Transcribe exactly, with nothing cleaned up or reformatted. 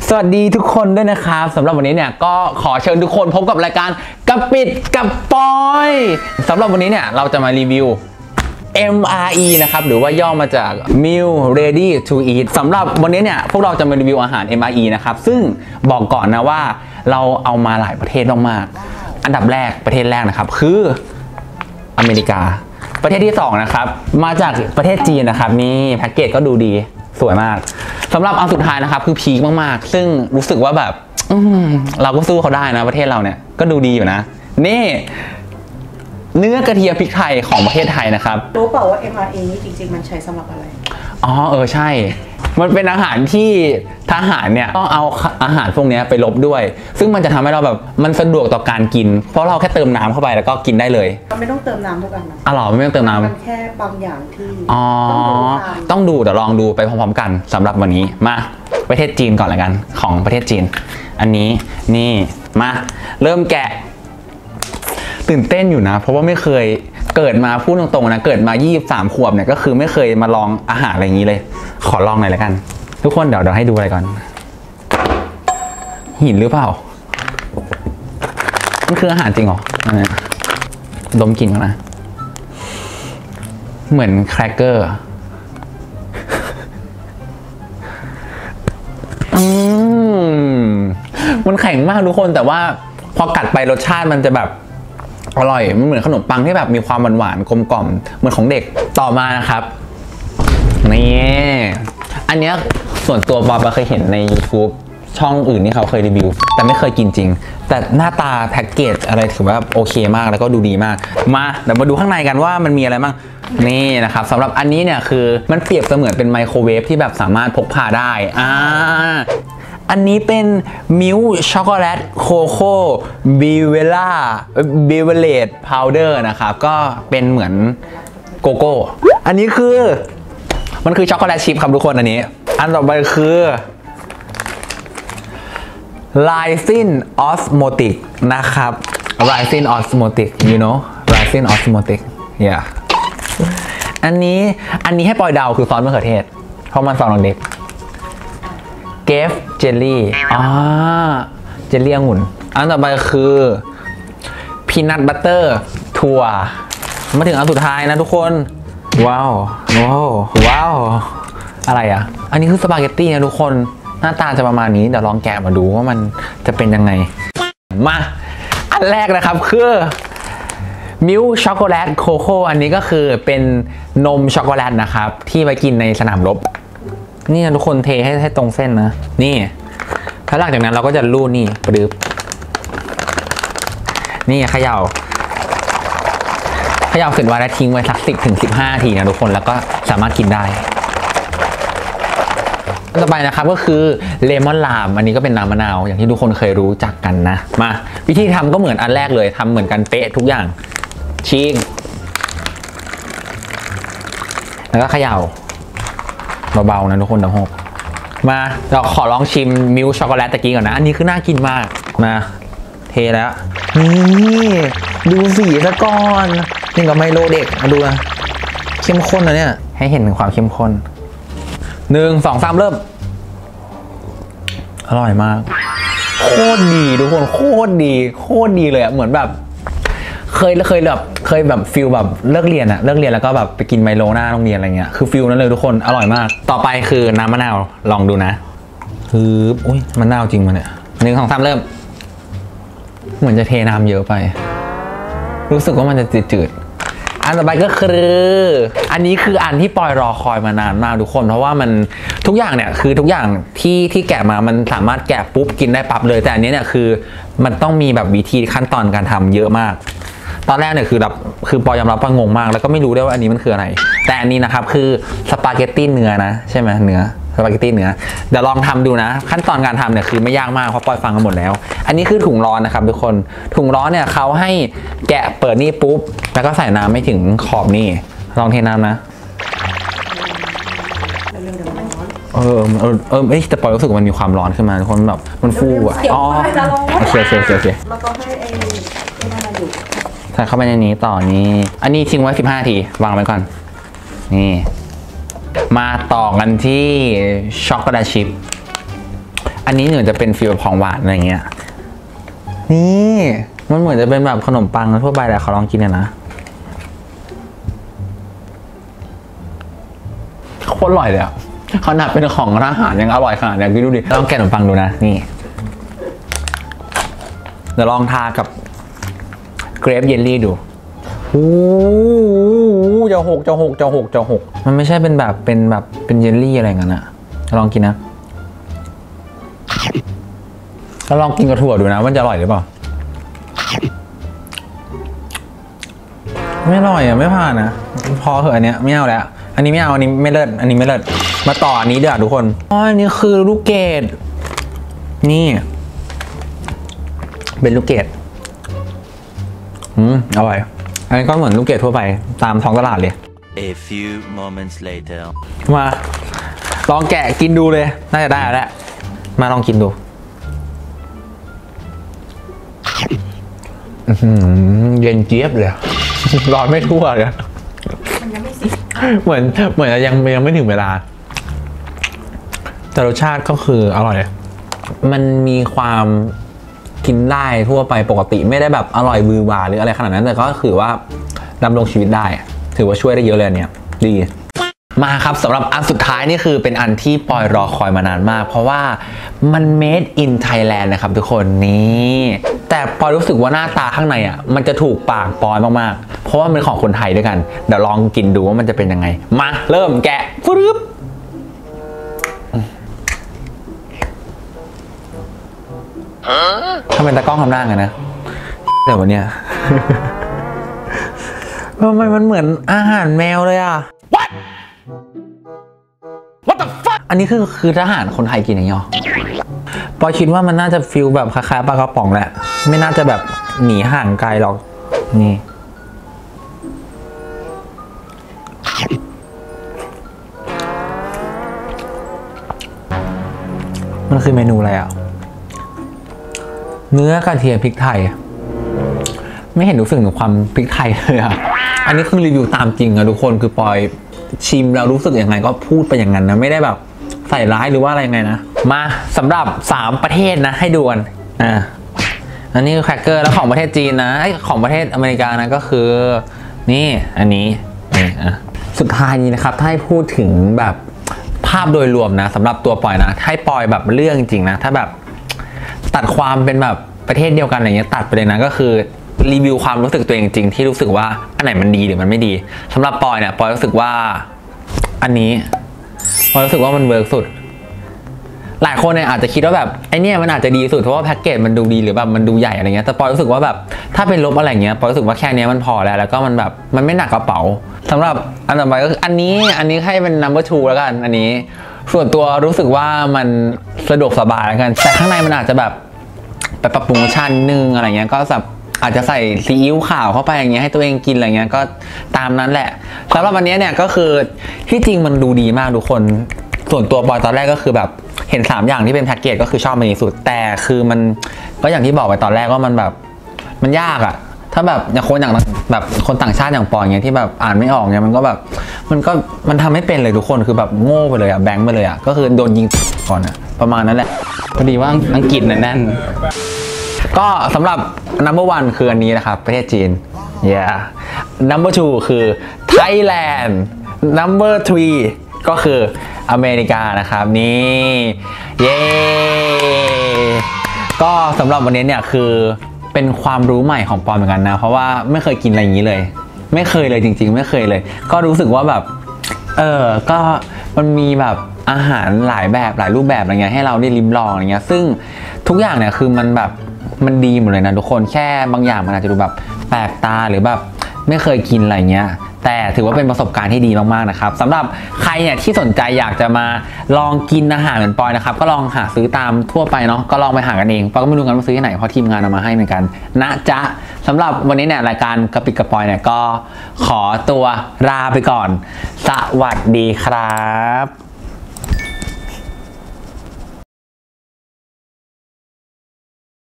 สวัสดีทุกคนด้วยนะครับสำหรับวันนี้เนี่ยก็ขอเชิญทุกคนพบกับรายการกระปิดกับปอยสำหรับวันนี้เนี่ยเราจะมารีวิว เอ็ม อาร์ อี นะครับหรือว่าย่อมาจาก Meal Ready to Eat สำหรับวันนี้เนี่ยพวกเราจะมารีวิวอาหาร เอ็ม อาร์ อี นะครับซึ่งบอกก่อนนะว่าเราเอามาหลายประเทศมากๆอันดับแรกประเทศแรกนะครับคืออเมริกาประเทศที่สองนะครับมาจากประเทศจีนนะครับนี่แพ็กเกจก็ดูดีสวยมากสำหรับอันสุดท้ายนะครับคือพีคมากๆซึ่งรู้สึกว่าแบบเราก็สู้เขาได้นะประเทศเราเนี่ยก็ดูดีอยู่นะนี่เนื้อกระเทียมพริกไทยของประเทศไทยนะครับรู้เปล่าว่า เอ็ม อาร์ อี นี่จริงๆมันใช้สำหรับอะไรอ๋อเออใช่มันเป็นอาหารที่ทหารเนี่ยต้องเอาอาหารพวกนี้ไปลบด้วยซึ่งมันจะทำให้เราแบบมันสะดวกต่อการกินเพราะเราแค่เติมน้ำเข้าไปแล้วก็กินได้เลยมันไม่ต้องเติมน้ำทุกอันนะอ๋อหรอไม่ต้องเติมน้ำมันแค่บางอย่างที่อ๋อต้องดูเดี๋ยวลองดูไปพร้อมๆกันสำหรับวันนี้มาประเทศจีนก่อนละกันของประเทศจีนอันนี้นี่มาเริ่มแกะตื่นเต้นอยู่นะเพราะว่าไม่เคยเกิดมาพูดตรงๆนะเกิดมายี่สิบสามขวบเนี่ยก็คือไม่เคยมาลองอาหารอะไรอย่างนี้เลยขอลองหน่อยละกันทุกคนเดี๋ยวเดี๋ยวให้ดูอะไรก่อนหินหรือเปล่ามันคืออาหารจริงเหรอดมกลิ่นก่อนนะเหมือนแครกเกอร์อืมมันแข็งมากทุกคนแต่ว่าพอกัดไปรสชาติมันจะแบบอร่อยมันเหมือนขนมปังที่แบบมีความหวานๆกลมกล่อมเหมือนของเด็กต่อมานะครับนี่อันนี้ส่วนตัวบอบเคยเห็นใน YouTube ช่องอื่นที่เขาเคยรีวิวแต่ไม่เคยกินจริงแต่หน้าตาแพ็กเกจอะไรถือว่าโอเคมากแล้วก็ดูดีมากมาเดี๋ยวมาดูข้างในกันว่ามันมีอะไรบ้างนี่นะครับสำหรับอันนี้เนี่ยคือมันเปรียบเสมือนเป็นไมโครเวฟที่แบบสามารถพกพาได้อ่าอันนี้เป็นมิลค์ช็อกโกแลตโคโค่บิเวล่าบิเวเลตพาวเดอร์นะครับก็เป็นเหมือนโกโก้อันนี้คือมันคือช็อกโกแลตชิพครับทุกคนอันนี้อันต่อไปคือ Lysin Osmotic นะครับ Lysin Osmotic you know Lysin Osmotic yeah อันนี้อันนี้ให้ปอยเดาคือซอสมะเขือเทศเพราะมันซอสของเด็กเกฟเจลลี่อ่าเจลลี่องุ่นอันต่อไปคือพีนัทบัตเตอร์ถั่วมาถึงอันสุดท้ายนะทุกคนว้าวว้าวว้าวอะไรอ่ะอันนี้คือสปาเกตตี้นะทุกคนหน้าตาจะประมาณนี้เดี๋ยวลองแกะมาดูว่ามันจะเป็นยังไงมาอันแรกนะครับคือมิลค์ช็อกโกแลตโคโค่อันนี้ก็คือเป็นนมช็อกโกแลตนะครับที่ไว้กินในสนามรบนี่นะทุกคนเทให้ให้ตรงเส้นนะนี่แล้วหลังจากนั้นเราก็จะลูดนี่ปรึบนี่เขย่าเขย่าเสร็จไว้แล้วทิ้งไว้สักสิบถึงสิบห้านาทีนะทุกคนแล้วก็สามารถกินได้ต่อไปนะครับก็คือเลมอนลามอันนี้ก็เป็นน้ำมะนาวอย่างที่ทุกคนเคยรู้จักกันนะมาวิธีทำก็เหมือนอันแรกเลยทำเหมือนกันเป๊ะทุกอย่างชิงแล้วก็เขย่าเบาๆนะทุกคนเดี๋ยวหกมาเราขอลองชิมมิลค์ช็อกโกแลตตะกี้ก่อนนะอันนี้คือน่ากินมากมาเทแล้วนี่ดูสีซะก่อนนี่กับไมโลเด็กมาดูนะเข้มข้นนะเนี่ยให้เห็นถึงความเข้มข้นหนึ่งสองสามเริ่มอร่อยมากโคตรดีทุกคนโคตรดีโคตรดีเลยอะเหมือนแบบเคยเคยแบบเคยแบบฟิลแบบเลิกเรียนอะเลิกเรียนแล้วก็แบบไปกินไมโลหน้าโรงเรียนอะไรเงี้ยคือฟิลนั้นเลยทุกคนอร่อยมากต่อไปคือน้ำมะนาวลองดูนะคืออุ้ยมะนาวจริงมันเนี่ยหนึ่งสองสามเริ่มเหมือนจะเทน้ำเยอะไปรู้สึกว่ามันจะจืดๆอันต่อไปก็คืออันนี้คืออันที่ปอยรอคอยมานานมากทุกคนเพราะว่ามันทุกอย่างเนี่ยคือทุกอย่างที่ที่แกะมามันสามารถแกะปุ๊บกินได้ปั๊บเลยแต่อันนี้เนี่ยคือมันต้องมีแบบวิธีขั้นตอนการทำเยอะมากตอนแรกเนี่ยคือแบบคือปอยยอมรับว่างงมากแล้วก็ไม่รู้ด้วยว่าอันนี้มันคืออะไรแต่อันนี้นะครับคือสปาเกตตี้เนื้อนะใช่ไหมเนื้อสปาเกตตี้เนื้อเดี๋ยวลองทำดูนะขั้นตอนการทำเนี่ยคือไม่ยากมากเพราะปอยฟังกันหมดแล้วอันนี้คือถุงร้อนนะครับทุกคนถุงร้อนเนี่ยเขาให้แกะเปิดนี่ปุ๊บแล้วก็ใส่น้ำไม่ถึงขอบนี่ลองเทน้ำนะเออเออเออเอ้ยแต่ปอยรู้สึกว่ามันมีความร้อนขึ้นมาทุกคนแบบมันฟูอ่ะอ๋อโอเคโอเคโอเคโอเคแล้วก็ให้ไอ้ที่นั่นมาอยู่ใส่เข้าไปในนี้ต่อนี่อันนี้ทิ้งไว้สิบห้านาทีวางไว้ก่อนนี่มาต่อกันที่ช็อกโกแลตชิพ อันนนี้เหมือนจะเป็นฟีลของหวานอะไรเงี้ยนี่มันเหมือนจะเป็นแบบขนมปังทั่วไปแหละขอลองกินหน่อยนะโคตรอร่อยเลยอ่ะขนาดเป็นของร้านอาหารยังอร่อยขนาดนี้คิดดูดิลองแกะขนมปังดูนะนี่เดี๋ยวลองทากับเกรปเยลลี่ดูโอ้จะหกจะหกจะหกจะหกมันไม่ใช่เป็นแบบเป็นแบบเป็นเยลลี่อะไรงั้นอะลองกินนะแล้วลองกินกับถั่วดูนะมันจะอร่อยหรือเปล่าไม่อร่อยอ่ะไม่ผ่านนะพอเถอะอันเนี้ยไม่เอาแล้วอันนี้ไม่เอาอันนี้ไม่เลิศอันนี้ไม่เลิศมาต่ออันนี้เดี๋ยวทุกคนอ๋ออันนี้คือลูกเกดนี่เป็นลูกเกดอืมอร่อยอันนี้ก็เหมือนลูกเกดทั่วไปตามท้องตลาดเลย A few moments later มาลองแกะกินดูเลยน่าจะได้แล้วแหละมาลองกินดูเย็นเจี๊ยบเลยร้อนไม่ทั่วเลยมันยังไม่สิเหมือนเหมือนยังยังไม่ถึงเวลาแต่รสชาติก็คืออร่อยมันมีความกินได้ทั่วไปปกติไม่ได้แบบอร่อยบือหวาหรืออะไรขนาดนั้นแต่ก็คือว่าดำรงชีวิตได้ถือว่าช่วยได้เยอะเลยเนี่ยดีมาครับสำหรับอันสุดท้ายนี่คือเป็นอันที่ปอยรอคอยมานานมากเพราะว่ามัน made in Thailand นะครับทุกคนนี่แต่ปอยรู้สึกว่าหน้าตาข้างในอ่ะมันจะถูกปากปอยมากๆเพราะว่ามันของคนไทยด้วยกันเดี๋ยวลองกินดูว่ามันจะเป็นยังไงมาเริ่มแกะฟึบทำเป็นตากล้องทำหน้าไงนะแต่วันเนี้ยทำไมมันเหมือนอาหารแมวเลยอ่ะ What What the fuck อันนี้คือคือทหารคนไทยกินอย่างนี้หรอปอยคิดว่ามันน่าจะฟิลแบบคล้ายๆปลากระป๋องแหละไม่น่าจะแบบหนีห่างไกลหรอกนี่มันคือเมนูอะไรอ่ะเนื้อกระเทียมพริกไทยไม่เห็นรู้สึกถึงความพริกไทยเลยอะอันนี้คือรีวิวตามจริงอะทุกคนคือปอยชิมแล้วรู้สึกยังไงก็พูดไปอย่างนั้นนะไม่ได้แบบใส่ร้ายหรือว่าอะไรไงนะมาสำหรับสามประเทศนะให้ดูกันอ่าอันนี้คือแครกเกอร์แล้วของประเทศจีนนะของประเทศอเมริกานะก็คือนี่อันนี้นี่อ่ะสุดท้ายนี้นะครับถ้าให้พูดถึงแบบภาพโดยรวมนะสำหรับตัวปอยนะให้ปอยแบบเรื่องจริงนะถ้าแบบตัดความเป็นแบบประเทศเดียวกันอะไรเงี้ยตัดไปเลยนะก็คือรีวิวความรู้สึกตัวเองจริงที่รู้สึกว่าอันไหนมันดีหรือมันไม่ดีสำหรับปอยเนี่ยปอยรู้สึกว่าอันนี้ปอยรู้สึกว่ามันเวิร์กสุดหลายคนเนี่ยอาจจะคิดว่าแบบไอเนี่ยมันอาจจะดีสุดเพราะว่าแพ็กเกจมันดูดีหรือแบบมันดูใหญ่อะไรเงี้ยแต่ปอยรู้สึกว่าแบบถ้าเป็นลบอะไรเงี้ยปอยรู้สึกว่าแค่นี้มันพอแล้วแล้วก็มันแบบมันไม่หนักกระเป๋าสำหรับอันต่อไปก็คืออันนี้อันนี้ให้เป็น number two แล้วกันอันนี้ส่วนตัวรู้สึกว่ามันสะดวกสบายแล้วกันแต่ข้างในมันอาจจะแบบไปปรับปรุงรสชาตินึงอะไรเงี้ยก็แบบอาจจะใส่ซีอิ๊วขาวเข้าไปอย่างเงี้ยให้ตัวเองกินอะไรเงี้ยก็ตามนั้นแหละสำหรับวันนี้เนี่ยก็คือที่จริงมันดูดีมากทุกคนส่วนตัวบอยตอนแรกก็คือแบบเห็นสามอย่างที่เป็นแพ็กเกจก็คือชอบมันที่สุดแต่คือมันก็อย่างที่บอกไปตอนแรกว่ามันแบบมันยากอะถ้าแบบอย่างคนอย่างแบบคนต่างชาติอย่างปอยเงี้ยที่แบบอ่านไม่ออกเงี้ยมันก็แบบมันก็มันทำไม่เป็นเลยทุกคนคือแบบโง่ไปเลยอะแบงค์ไปเลยอะก็คือโดนยิงก่อนอะประมาณนั้นแหละพอดีว่าอังกฤษน่ะแน่นก็สำหรับ number one คืออันนี้นะครับประเทศจีน yeah number two คือ Thailand number three ก็คืออเมริกานะครับนี่เย้ก็สำหรับวันนี้เนี่ยคือเป็นความรู้ใหม่ของปอนเหมือนกันนะเพราะว่าไม่เคยกินอะไรอย่างนี้เลยไม่เคยเลยจริงๆไม่เคยเลยก็รู้สึกว่าแบบเออก็มันมีแบบอาหารหลายแบบหลายรูปแบบอะไรเงี้ยให้เราได้ลิ้มลองอะไรเงี้ยซึ่งทุกอย่างเนี่ยคือมันแบบมันดีหมดเลยนะทุกคนแค่บางอย่างมันอาจจะดูแบบแปลกตาหรือแบบไม่เคยกินอะไรเงี้ยแต่ถือว่าเป็นประสบการณ์ที่ดีมากๆนะครับสำหรับใครเนี่ยที่สนใจอยากจะมาลองกินอาหารเหมือนปอยนะครับก็ลองหาซื้อตามทั่วไปเนาะก็ลองไปหากันเองปอยก็ไม่รู้กันว่าซื้อที่ไหนเพราะทีมงานเอามาให้เหมือนกันนะจ๊ะสำหรับวันนี้เนี่ยรายการกระปิกกระปอยเนี่ยก็ขอตัวลาไปก่อนสวัสดีครับ